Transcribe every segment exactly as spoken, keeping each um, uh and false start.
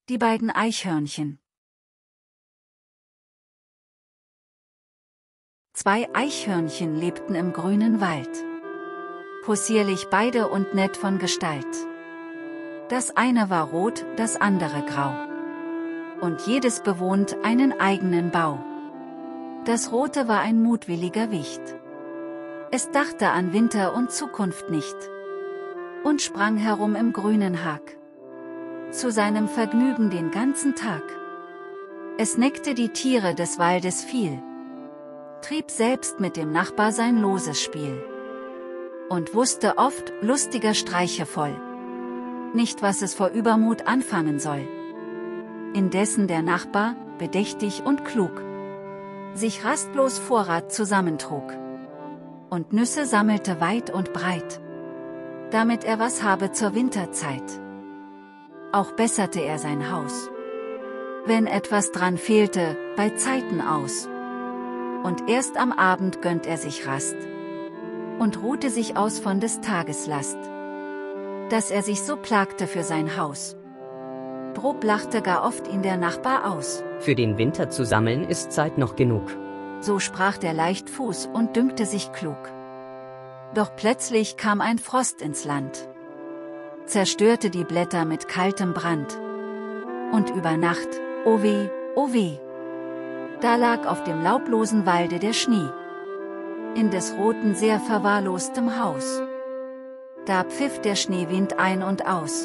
Die beiden Eichhörnchen. Zwei Eichhörnchen lebten im grünen Wald. Possierlich beide und nett von Gestalt. Das eine war rot, das andere grau. Und jedes bewohnt einen eigenen Bau. Das rote war ein mutwilliger Wicht. Es dachte an Winter und Zukunft nicht. Und sprang herum im grünen Hag. Zu seinem Vergnügen den ganzen Tag. Es neckte die Tiere des Waldes viel. Trieb selbst mit dem Nachbar sein loses Spiel. Und wusste oft, lustiger Streiche voll. Nicht was es vor Übermut anfangen soll. Indessen der Nachbar, bedächtig und klug, sich rastlos Vorrat zusammentrug. Und Nüsse sammelte weit und breit, damit er was habe zur Winterzeit. Auch besserte er sein Haus, wenn etwas dran fehlte, bei Zeiten aus. Und erst am Abend gönnt er sich Rast und ruhte sich aus von des Tages Last, dass er sich so plagte für sein Haus. Drob lachte gar oft ihn der Nachbar aus. Für den Winter zu sammeln ist Zeit noch genug. So sprach der Leichtfuß und dünkte sich klug. Doch plötzlich kam ein Frost ins Land, zerstörte die Blätter mit kaltem Brand. Und über Nacht, oh weh, oh weh, da lag auf dem laublosen Walde der Schnee, in des Roten sehr verwahrlostem Haus. Da pfiff der Schneewind ein und aus,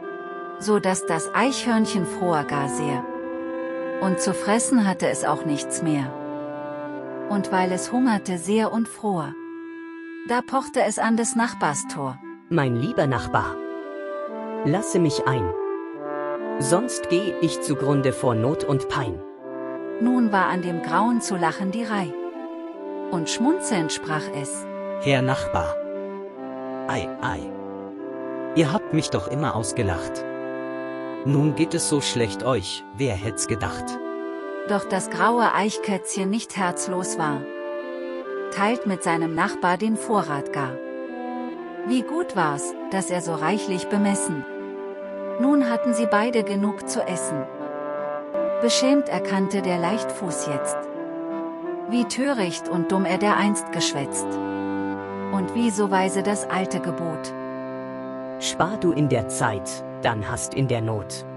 so dass das Eichhörnchen fror gar sehr. Und zu fressen hatte es auch nichts mehr. Und weil es hungerte sehr und fror, da pochte es an des Nachbars Tor. Mein lieber Nachbar, lasse mich ein, sonst geh ich zugrunde vor Not und Pein. Nun war an dem Grauen zu lachen die Reih. Und schmunzelnd sprach es: Herr Nachbar, ei, ei, ihr habt mich doch immer ausgelacht. Nun geht es so schlecht euch, wer hätt's gedacht? Doch das graue Eichkätzchen nicht herzlos war, teilt mit seinem Nachbar den Vorrat gar. Wie gut war's, dass er so reichlich bemessen. Nun hatten sie beide genug zu essen. Beschämt erkannte der Leichtfuß jetzt, wie töricht und dumm er dereinst geschwätzt. Und wie so weise das alte Gebot. Spar du in der Zeit, dann hast in der Not.